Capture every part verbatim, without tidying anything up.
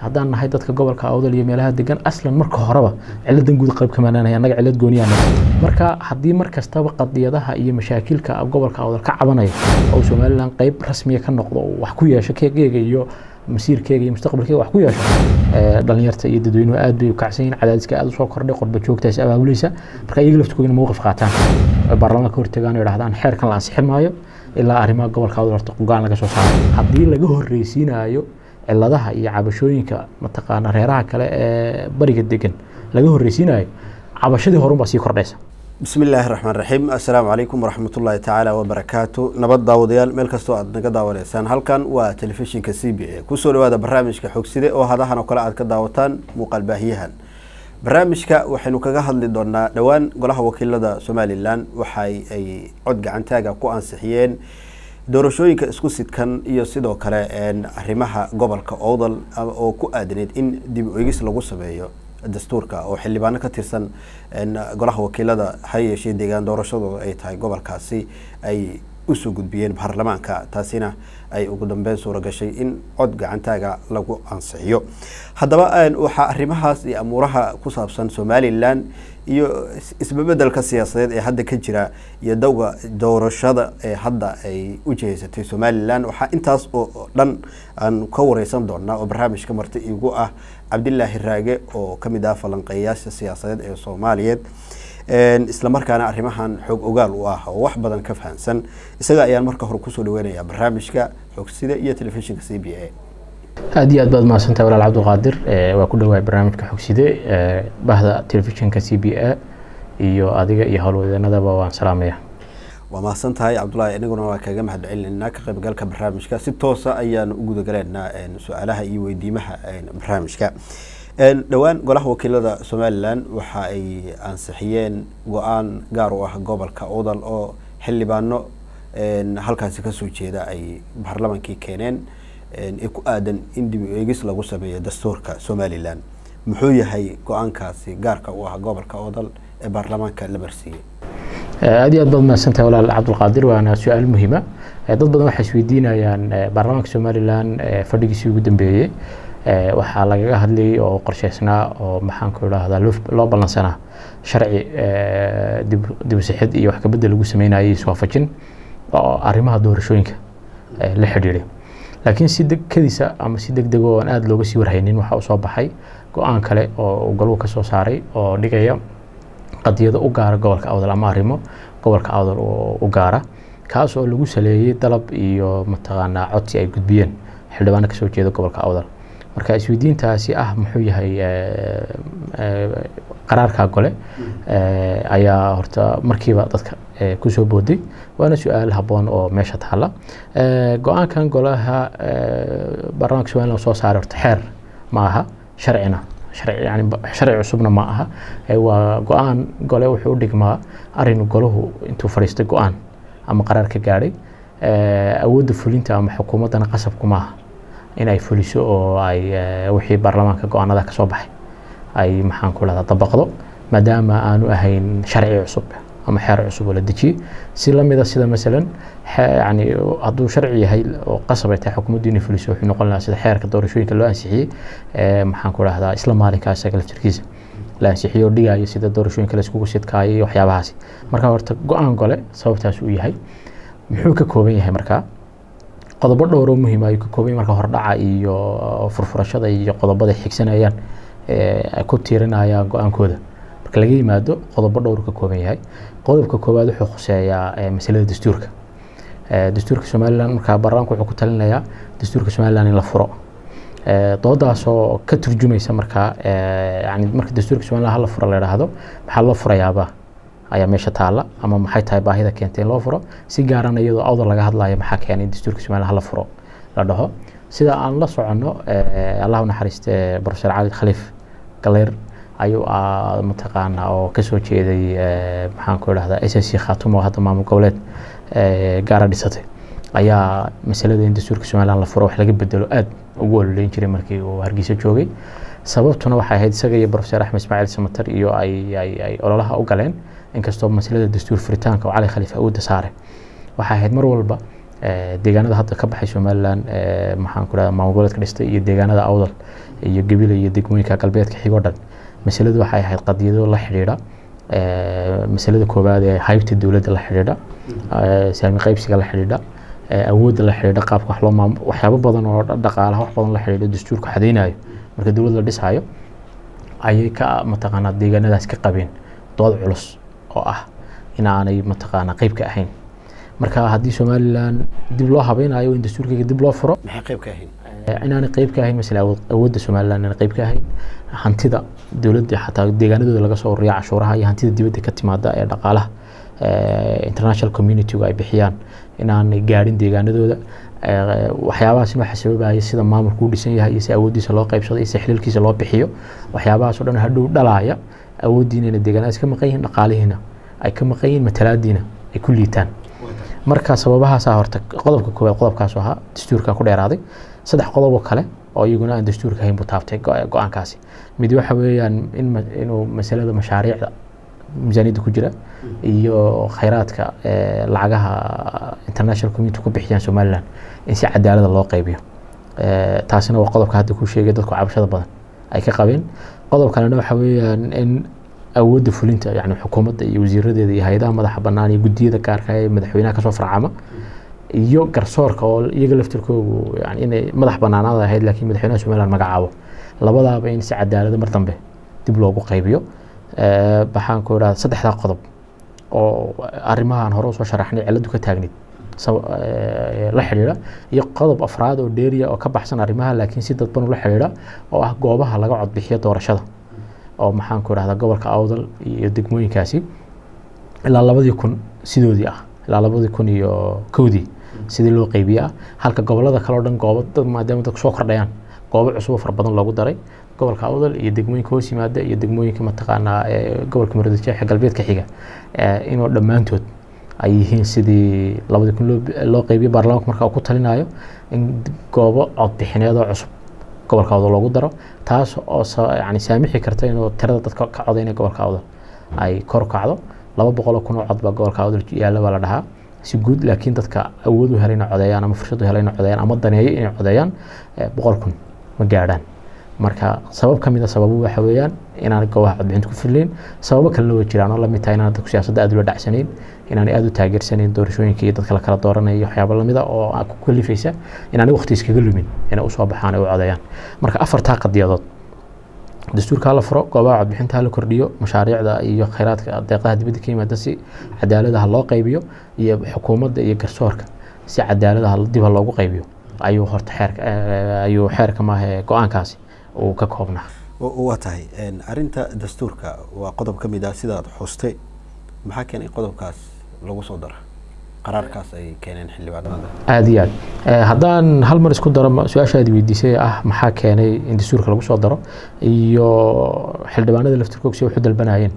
haddaan nahay dadka gobolka awdal iyo meelaha degan aslan marka horeba ciladan guud qayb ka maanaanaya anaga cilad gooniya marka haddii mar kastaba qadiyadaha iyo mashaakilka gobolka awdal ka cabanaya oo Soomaaliland qayb rasmi ah ka noqdo wax ku yeesho keegayga iyo masiirkayga iyo mustaqbalkayga wax ku yeesho dhalinyarta iyo dadweynuhu aad bay u kacsan yihiin cadaadiska aad u soo kordhay qodba joogtaas abaabulaysa marka iyaga laftoodina mowqif qaataan baarlamaanka hortagaan oo yiraahdaan xeerkan la ansixin maayo ilaa arrimaha gobolka awdal horta go'aan laga soo saaro haddii laga horreysiinayo ciladaha iyo cabashooyinka mataqaana reeraha kale ee bariga degan laga horreysiinayo cabashadii horun baa sii kordhaysa بسم الله الرحمن الرحيم السلام عليكم ورحمة الله تعالى وبركاته نبض داوديال ملك استو أدنى داوليسان هالكان وتلفزيون كسي بي كسر هذا برنامج كحكسيدة وهذا هنا كلا عد كداوتان مقلبهيهن برنامج كا وحنو كجهل لدونا دوان قلها وكيل لدى سوماليلاند وحي أي عد عن تاجا كو أنسحيين دورشوين كاسكوسيد كان يصيدو كلا إن رمها قبل كأوضل أو كو أدنيد إن دي بيجلس لغوصة بيو dastuurka oo xildhibaano ka tirsan in golaha wakiilada hay'adii deegaan doorashadu ay tahay gobolkaasi ay u soo gudbiyeen baarlamaanka taasina ay ugu dambeyn suura gashay in cod gacantaaga lagu ansixiyo haddaba waxa arrimahaas iyo amuuraha ku saabsan Soomaaliland iyo isbeddelka siyaasadeed ee hadda ka jira iyo dawga doorashada ee hadda ay u jeesatay Soomaaliland waxa intaas oo dhan aan ka wareysan doonaa oo barnaamijka marti igu ah Cabdillaahi Raage oo kamid ah falanqeeyaasha siyaasadeed ee Soomaaliyeed een isla markaana arrimahan xog ogaal u ah oo wax badan ka fahansan isaga ayaan marka hore ku soo dhaweynaya barnaamijka xogsida iyo telefishinka C B A aad iyo aad baad mahadsantahay walaal Cabdulqaadir ee waa ku dhawaay barnaamijka xogsida ee bahda telefishinka C B A iyo adiga iyo hawlwadeenadaba waan salaamayaa وما سنتهاي عبد الله إنه قلنا كجمع محد علنا كقرب قال كبرنامج كا ستوسا أيان وجود قلنا إن سؤالها يوديمها إن برنامج كا إن دوان قاله وكيل هذا سوماليلاند وحاي أنصحيين وأن جاروا قبل كأوضل أو حل بانو إن هالكان سكسو كذا أي برلمان كي كينين إن إكو آدن إندي يجلس لغوسة بيه دستور كسوماليلاند محوية هاي قان كاسي جار كأوه قبل كأوضل برلمان كالبرسي aad aad baad mahadsantahay walaal Cabdulqaadir waana su'aal muhiim ah dad badan waxay isweydiinayaan baarlamaanka Soomaaliland fadhigiisii ugu dambeeyay waxa laga hadlayay oo qorsheysnaa oo maxaan ku raahdaa loo balansanaa sharci dib u sixid iyo wax ka bedel lagu sameeyay iswaafajin oo arrimaha doorashooyinka la xiriiray laakiin si degdegisa ama si degdeg oo aan aad looga sii warhaynin waxa soo baxay go'aan kale oo galwo ka soo saaray oo dhigaya qadiyada u gaar gobolka awdal ama arrimo gobolka awdal u gaara kaas oo lagu saleeyay dalab iyo mataqaana codsi ay gudbiyeen xildhibaano ka soo jeeda gobolka awdal marka isweydiintaasi ah muxuu yahay qaraarka gole ayaa horta markiiba dadka ku soo booday waana su'aal haboon oo meesha taala go'aankan golaha baarlamaanka Soomaaliland soo saaray horta xeer ma aha sharcina شرع يعني شرع عصبنا معها هو قوان قاله وحول دقما أرين قاله أنتو فريست قوان أما قرار كجاري أود فلينتا أما حكومة أنا قصبكم معها إن أي فليسو أو أي وحي برلمان كقوان هذا كصباح أي محن كل هذا طبقه ما دام أنو أهين شرع عصب أما حر عصب ولا دشي سلام إذا سيدا مثلا يعني هذا شرعي هاي قصبة حكومة ديني فلوسه حين قلنا سيدا حير كدور شوي كله أنسحي محن كل هذا إسلام مالك هذا كله تركيز لا أنسحي ودي هاي سيدا دور شوي كله سكوك سيد كاي وحياة بهاسي مركا ورت قان قله سبب تسوي هاي محوك كوبي هاي مركا قضبة دور مهمة يك كوبي مركا هرد عاي فرفرشة ذي قضبة حكسنا أيان كتيرنا يا قان كوده لقي ماده قضبة دور كوبي هاي قضبة كوبي هذا خصوصية مسألة دستورك دستورك Soomaaliland marka baarlamaanku wuxuu ku talinayaa dastuurka Soomaaliland in la furo ee doodaas oo ka turjumaysa marka yani marka dastuurka Soomaaliland la furo la yiraahdo waxa la furayaaba ayaa meesha taala ama maxay tahay baahida keentay in loo furo si gaaran iyadoo awdal laga hadlayo maxaa keenay dastuurka Soomaaliland la furo la dhaho sida aan la socono Allah u naxariistay Professor Ali Khaliif Galeer ayuu mataqaana oo ka soo jeeday maxaan ku raahdaa S S C Khaatumo hadda maamul goboleed gaara dhisatay ayaa masalada in dastuurka Soomaaliland la furo wax laga bedelo aad ugu walayn jiray markii uu Hargeysa joogay sababtuna waxay ahayd isaga iyo Professor Axmed Ismaaciil Samatar iyo ay ay ay ololaha u galeen inkastoo masalada dastuur furitaanka oo Ali Khaliif uu dasaaray waxay ahayd mar walba deegaanada hadda ka baxay Soomaaliland maxaan ku raahdaa maamul goboleedka dhistay iyo deegaanada awdal iyo Gabil iyo degmooyinka galbeedka xigo dhan masaladu waxay ahayd qadiyado la xiriira masalada koobaad ee haybta dawladda la xiriira saami qaybsiga la xiriira awoodda la xiriira qaabka wax loo maamulo waxyaabo badan oo dhaqaalaha wax badan la xiriira dastuurku xadeynayo marka dawladda la dhisayo ayay ka mataqaanaa deegaanadaas ka qabeen dood culus oo ah in aanay mataqaanaa qayb ka ahayn marka haddii Somaliland dib loo habeynayo in dastuurka dib loo furo maxay qayb ka ahayn inaanay qayb ka ahayn mesela awoodda Somaliland inaanay qayb ka ahayn hantida dawladda xataa deegaanadooda laga soo ururiyo cashuuraha iyo hantida dibadda ka timaada ee dhaqaalaha international community ay bixiyaan inaanay gaarin deegaanadooda waxyaabahaas waxa sababaya sida maamulku u dhisan yahay iyo awoodiisa loo qaybsado iyo xililkiisa loo bixiyo waxyaabahaas oo dhan hadhow dhalaya awoodiina in deegaanadaas ka maqan yihiin dhaqaalihiina ay ka maqan yihiin matalaadiina ay ku liitaan marka sababahaas horta qodobka koowaad qodobkaas ahaa dastuurka ku dheeraaday saddex qodob oo kale oo iyaguna aan dastuurka ahayn buu taabtay go'aankaasi mid waxa weeyaan in inuu masalada mashaariicda miisaaniyadda ku jira iyo khayraadka lacagaha international community ku bixiyaan Somaliland in si cadaalad loo qaybiyo taasina waa qodobka hadda ku sheegay dadku cabashada badan ay ka qabeen qodob kalena waxa weeyaan in awoodda fulinta yani xukuumadda iyo wasiiradeeda iyo hay'adaha madaxa bannaan iyo guddiyada gaarka ah ee madaxweynaha ka soo farcama iyo garsoorka oo iyaga laftirkoodu yani inay madax bannaanaad ahayd laakiin madaxweynaha Somaliland magacaabo labadaaba in si cadaalad mar dambe dib loogu qaybiyo baxaan ku yiraahdaa saddexda qodob oo arrimahan hore soo sharaxnay ciladu ka taagneed la xiriira iyo qodob afraad oo dheeriya oo ka baxsan arrimaha laakiin si dadban u la xiriira oo ah goobaha laga cod bixiyo doorashada oo maxaan ku yiraahdaa gobolka Awdal iyo degmooyinkaasi ilaa labadii kun sidoodii ah ilaa labadii kun iyo kowdii sidii loo qaybiyaa halka gobolada kale oo dhan goobo dad maadaama dad soo kordhayaan goobo cusub far badan loogu daray gobolka Awdal iyo degmooyinka hoos yimaada iyo degmooyinka mataqaanaa gobolka Murudijeex galbeedka xiga inuu dhammaantood ay yihiin sidii labadii kun loo qaybiyo baarlamaanka marka uu ku talinayo in goobo cod bixineed oo cusub gobolka Awdal loogu daro taas oo yani saamixi karta inuu tirada dadka ka codeynaya gobolka Awdal ay kor u kacdo laba boqol oo kun oo cod baa gobolka Awdal yaala baa la dhahaa si guud laakiin dadka awood u helayna codeeyaan ama fursad u helayna codeeyaan ama daneeyo inay codeeyaan boqol kun ma gaadhaan marka sabab kamid ah sababu waxa weeyaan inaan goobaha codbixinta ku filayn sababo kale oo jiraan oo la mid tahay inaan dadku siyaasadda aad u dhacsanayn inaan aad u taageersanayn doorashooyinka iyo dadka la kala dooranayo waxyaabo la mid ah oo ku kalifaysa inaan waqti iskaga lumin inay u soo baxaan oo codeeyaan marka afarta qadiyadood dastuurka la furo goobaha codbixinta la kordhiyo mashaariicda iyo khayraadka deeqaha dibadda ka yimaada si cadaalad ah loo qaybiyo iyo xukuumadda iyo garsoorka si cadaalad ah dib loogu qaybiyo ayuu horta xeerka ayuu xeerka ma aha go'aankaasi oo ka koobnaa waa tahay arinta dastuurka waa qodob ka mid ah sida aad xustay maxaa keenay qodobkaas lagu soo daro qaraarkaas ay keeneen xildhibaanada aad iyo aad haddaan hal mar isku daro su-aashaadi weydiisay ah maxaa keenay in dastuurka lagu soo daro iyo xildhibaanada laftirkooda si wax u dalbanayeen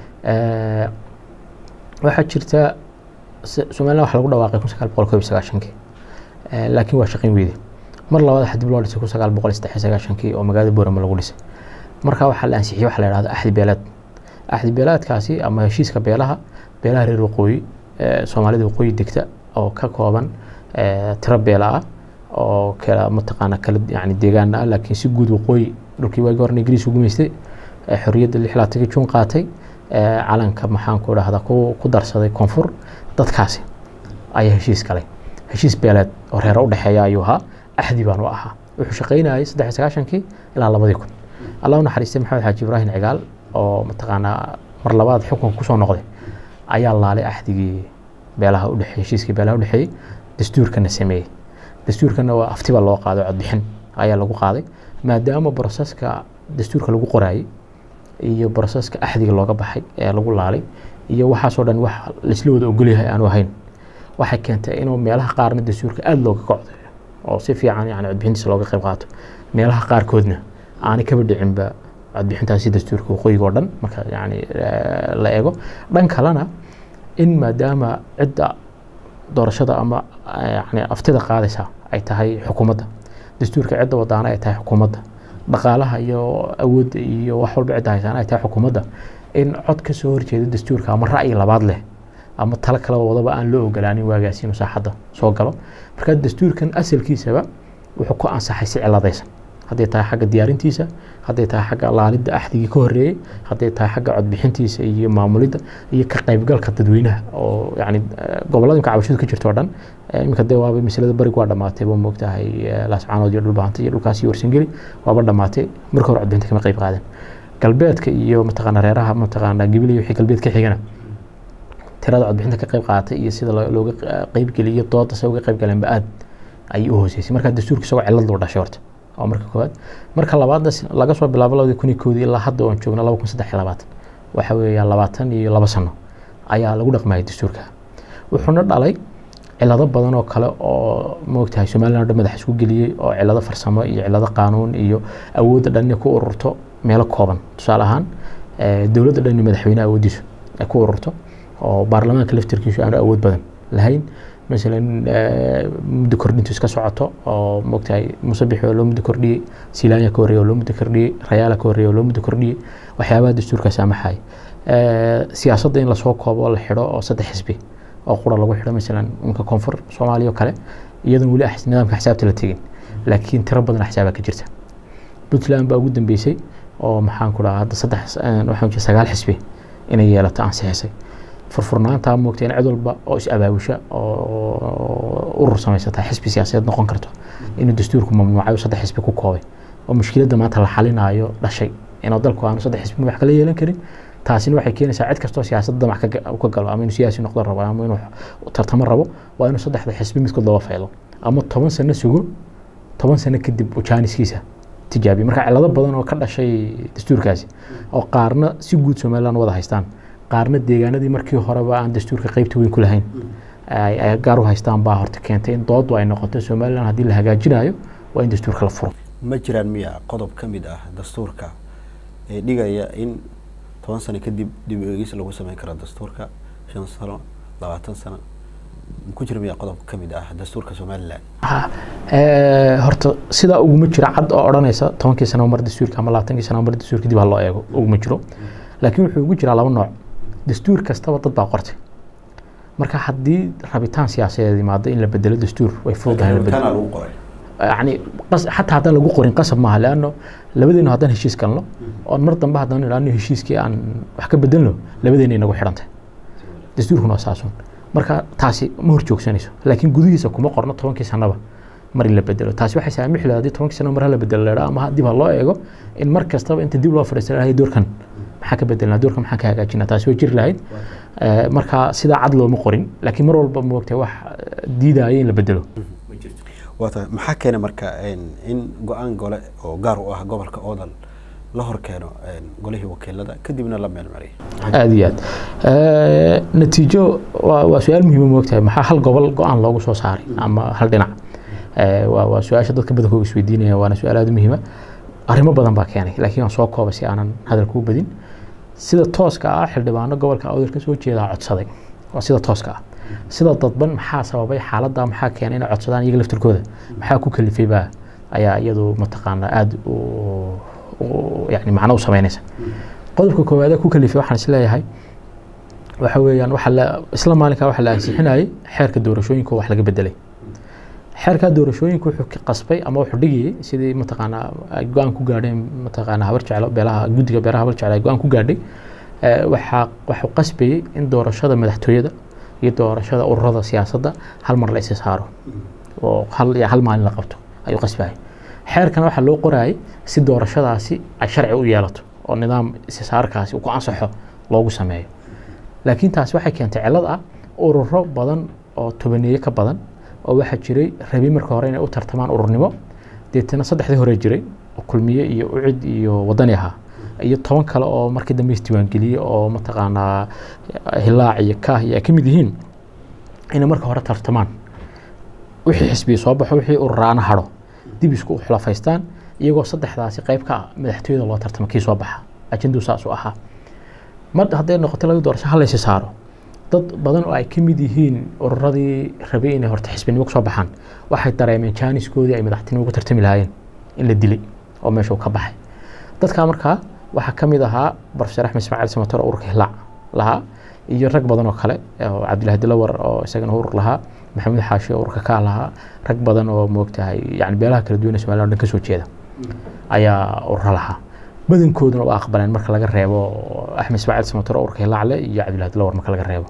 waxaa jirta Somaliland waxa lagu dhawaaqay kun sagaal boqol kow iyo sagaashan-kii laakiin waa shaqayn weeyday mar labaad xadib loo dhisay kun sagaal boqol saddex iyo sagaashan-kii oo magaalada Boorama lagu dhisay marka waxa la ansixiyay waxa la yiraahdo axdi beelad axdi beeladkaasi ama heshiiska beelaha beelaha reer waqooyi Soomaalida waqooyi degta oo ka kooban tiro beela ah oo kala mataqaana kala yani deegaan ah laakiin si guud waqooyi dhulkii way goornay Ingiriis ugu meystay xorriyadda lix iyo labaatan juun qaatay calanka maxaan ku raahdaa ku darsaday koonfur dadkaasi ay heshiis kale heshiis beelad oo reer u dhaxeeya ayuu ahaa axdi baan u ahaa wuxuu shaqeynayay saddex iyo sagaashan-kii ilaa labadii kun Allah naxariistay Maxamed Xaaji Ibraahim Cigaal oo mataqaana mar labaad xukunka ku soo noqday ayaa laalay axdigii beelaha u dhaxeeyay heshiiskii beelaha u dhaxeeyay dastuurkana sameeyay dastuurkana waa aftiba loo qaaday cod bixin ayaa lagu qaaday maadaama processka dastuurka lagu qoraayay iyo processka axdiga looga baxay ee lagu laalay iyo waxa soo dhan wax la isla wada ogol yahay aan ahayn waxa keentay inuu meelaha qaarna dastuurka aad looga kacdo oo si fiican yani cod bixintiisa looga qayb qaato meelaha qaar koodna aan ka badhicin ba cod bixintaasi dastuurka waqooyiga oo dhan marka yani la eego dhan kalena in maadaama cidda doorashada ama yani aftida qaadaysa ay tahay xukuumadda dastuurka cidda wadaana ay tahay xukuumadda dhaqaalaha iyo awoodda iyo wax walba cidda haysan ay tahay xukuumadda in cod ka soo horjeeda dastuurka ama ra'yi labaad leh ama tala kala wadaba aan loo ogolaanin waagaasi inuu saaxadda soo galo marka dastuurkan asalkiisaba wuxuu ku ansaxay si ciladaysan hadday tahay xagga diyaarintiisa hadday tahay xagga laalidda axdigii ka horreeyey hadday tahay xagga codbixintiisa iyo maamulidda iyo ka qaybgalka dadweynaha oo yacni gobollada imka cabashadu ka jirto oo dhan iminka dee waaba masalada bariga waa dhammaatay baa moogtahay laascaanood iyo dhulbaanta iyo dhulkaas iyo warsangeli waaba dhammaatay marka hore codbixinta kama qayb qaadan galbeedka iyo mataqaana reeraha mataqaana gibil iyo wixii galbeed ka xigana tirada codbixinta ka qayb qaadatay iyo sida looga qayb geliyo dooda sida uga qayb galeen ba aad ay u hooseysay marka dastuurka isagoo cilad loo dhashay horta oo marka koowaad marka labaadna laga soo bilaabo labadii kun iyo kow ilaa hadda oon joogno laba kun saddex iyo labaatan waxa weeyaan labaatan iyo laba sano ayaa lagu dhaqmayay dastuurka wuxuuna dhalay cilado badan oo kale oo moogtahay Soomaaliland madax isku geliyay oo cilado farsamo iyo cilado qaanuun iyo awoodda dhan ku ururto meelo kooban tusaale ahaan dawladda dhan madaxweynaha awoodiisa ay ku ururto oo baarlamaanka laftirkiisu aan awood badan lahayn مثلا مدة كردين تسكسعته أو مقتاي مصبح ولا مدة كردي سيلانيا كوريا ولا مدة كردي ريالا كوريا ولا مدة كردي وحيابات دستور كسامح هاي سياسة دين لسوق ولا حراء أو صد حزبي أو قرى لو حراء مثلا ممكن كونفر صومالي وكله يدن ولا أحسن نظام كحساب ثلاثين لكن تربضنا حسابك جرته بطلان بقى جدا بيسي أو محان كلا هذا صد وحنا سجال حزبي إن هي لا تأنسي furfurnaanta moogteen cid walba oo is abaabusha oo urur samaysata xisbi siyaasadeed noqon karto inuu dastuurku mamnuucayo saddex xisbi ku koobay oo mushkiladda maanta la xalinayo dhashay inuu dalku aanu saddex xisbi wax kala yeelan karin taasina waxay keenaysaa cid kastoo siyaasadda wax ka galo ama inuu siyaasi noqdo rabo ama inuu tartamo rabo waa inuu saddexda xisbi midkood loo faylo ama toban sano sugo toban sano kadib u jaaniskiisa tijaabi marka cilado badan oo ka dhashay dastuurkaasi oo qaarna si guud Soomaaliland wada haystaan qaarna deegaanadii markii horeba aan dastuurka qaybta weyn ku lahayn ay gaar u haystaan baa horta keentay in dood ay noqoto Soomaaliland hadii la hagaajinayo waa in dastuurka la furo ma jiraan miya qodob kamid ah dastuurka ee dhigaya in toban sano kadib dib u eegis lagu sameyn karo dastuurka shan sano labaatan sano ku jira miya qodob kamid ah dastuurka Soomaaliland ee horta sida ugu ma jira cad oo oranaysa tobankii sano mar dastuurka ama labaatankii sano mar dastuurka dib loo eego ugu ma jiro laakiin wuxuu ugu jiraa laba nooc dastuur kastaba dad baa qortay marka hadii rabitaan siyaasadeed yimaado in la bedelo dastuur way fududahay la bedelo yani hatta hadan lagu qorin qasab maaha laano labadeena hadan heshiis kalno oo mar dambe hadan ilaano heshiiskii aan wax ka bedelno labadeena inagu xirantay dastuurkuna asaasun marka taasi ma hor joogsanayso laakiin gudihiisa kuma qorno tobankii sanaba mar la bedelo taasi waxay saamix leedahay tobankii sano mar la bedelo ama dib loo eego in mar kastaba inta dib loo fariisanayo doorkan maxaa ka bedelnaa doorka maxaa ka hagaajinaa taasi way jir lahayd marka sida cad looma qorin laakiin mar walba moogtay wax diidaya in la bedelo wata maxaa keenay marka in go'aan gole oo gaar u ah gobolka Oodal la hor keeno golihii wakiilada kadibna la meel mariyay aad iyo aad ee natiijo waa su'aal muhiim ah moogtay maxaa hal gobol go'aan loogu soo saaray ama hal dhinac ee waa su'aasha dadka badankooda isweydiinaya waana su'aal aad muhiim ah arrimo badan baa keenay laakiin aan soo koobay si aanan hadal ku badin sida tooska ah xildhibaano gobolka Awdal ka soo jeeda codsaday waa sida tooska ah sida dadban maxaa sababay xaaladda maxaa keenay in codsadaan iyaga laftirkooda maxaa ku kalifay baa ayaa iyadu mataqaana aad u yani macna u sameynaysa qodobka koowaad ku kalifay waxaan is leeyahay waxa weeyaan waxa la isla maalinka waxa la ansixinayay xeerka doorashooyinka wax laga bedelay xeerka doorashooyinka wuxuu ka qasbay ama wuxuu dhigay sidii mataqaana go'aan ku gaadheen mataqaana habar jeclo beelaha guddiga beeraha habar jeclo go'aan ku gaadhay waxa waxa qasbay in doorashada madaxtooyada iyo doorashada ururada siyaasadda hal mar la is saaro oo hal ya hal maalin la qabto ayuu qasbay xeerkan waxa loo qoraay si doorashadaasi ay sharci u yeelato oo nidaam is saarkaasi uu ku ansaxo loogu sameeyo laakiin taas waxay keentay cilad ah ururo badan oo tobaneeye ka badan oo waxa jiray rabi marka hore inay u tartamaan ururnimo deetana saddexdii hore jiray oo kulmiye iyo ucid iyo wadani ahaa iyo toban kale oo markii dambe isdiiwaan geliyay oo mataqaana hilaac iyo kaah iyo kamid yihiin inay marka hore tartamaan wixii xisbi soo baxo wixii ururaana haro dib isku xulafaystaan iyagoo saddexdaasi qayb ka madaxtooyada loo tartamo kii soo baxa ajendo saas u ahaa mad haday noqoto laga doorasho hal ay saaro dad badan oo ay kamid yihiin ururadii rabay inay horta xisbinimo ku soo baxaan waxay dareemeen jaaniskoodii ay madaxtinimo ugu tartami lahaayeen in la dilay oo meesha uu ka baxay dadka markaa waxa kamid ahaa Professor Axmed Ismaaciil Samatar oo ururka Hilaac lahaa iyo rag badan oo kale oo Cabdilaahi Dilawar oo isagana urur lahaa Maxamed Xaashi oo ururka ka lahaa rag badan oo moogtahay yani beelaha kala duwan Soomaaliland ka soo jeeda ayaa ururo lahaa badankooduna waa aqbaleen marka laga reebo Axmed Ismaaciil Samatar ururka Hilaacle iyo Cabdilaahi Lawar marka laga reebo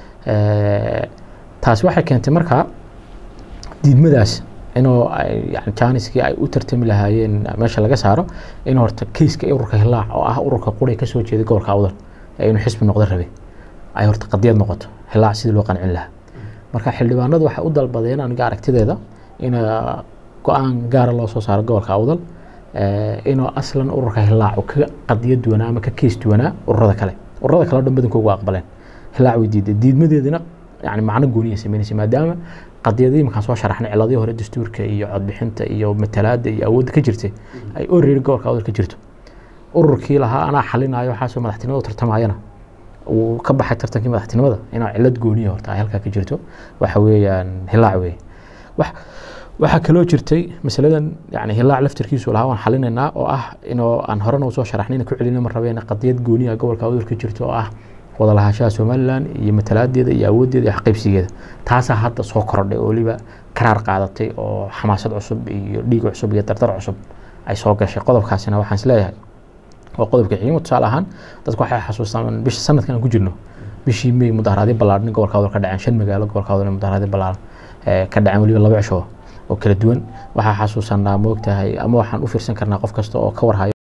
taasi waxay keentay marka diidmadaas inuu yani jaaniskii ay u tartami lahaayeen meesha laga saaro in horta kiiska ururka Hilaac oo ah ururka qori ka soo jeeday gobolka Awdal ee inuu xisbi noqdo rabay ay horta qadiyad noqoto Hilaac sidii loo qancin lahaa marka xildhibaanadu waxay u dalbadeen aniga aragtideeda in go'aan gaar ah loo soo saaro gobolka Awdal inuu aslan ururka Hilaac ka qadiyad duwana ama ka kiis duwana ururada kale ururada kale dhanbadankoodu waa aqbaleen Hilaac way diiday diidmadeedina yani macna gooniya sameynaysa maadaama qadiyadii markaan soo sharaxnay ciladii hore dastuurka iyo cod bixinta iyo matalaada iyo awood ka jirtay ay already gobolka Awdal ka jirto ururkii lahaa ana xalinayo waxa soo madaxtinimada tartamayana uu ka baxay tartankii madaxtinimada inuu cilad gooniya horta ay halka ka jirto waxa weeyaan Hilaac weey wax waxa kaloo jirtay masaladan yani Hilaac laftirkiisu lahaa waan xalinaynaa oo ah inuu aan horena soo sharaxnay ku celinay mar rabeen qadiyad gooniya gobolka Awdal ka jirto oo ah wada lahaanshaha Somaliland iyo matalaadeeda iyo awoodeeda iyo xaqaybsigeeda taas hadda soo kordhay oo liba qaraar qaadatay oo xamaasad cusub iyo dhiig cusub iyo dardar cusub ay soo gashay qodobkaasina waxaan isleeyahay oo qodobka xiimo tusaale ahaan dadku waxay xasuustaan bish sanadkan ku jirno bishii May mudaharaadyo ballaaran gobolka Awdal ka dhaceen shan magaalo gobolka Awdal mudaharaadyo ballaaran ee ka dhaceen waliba laba cisho oo kala duwan waxa xasuusanaa moogtahay ama waxaan u fiirsan karnaa qof kasta oo ka warhayo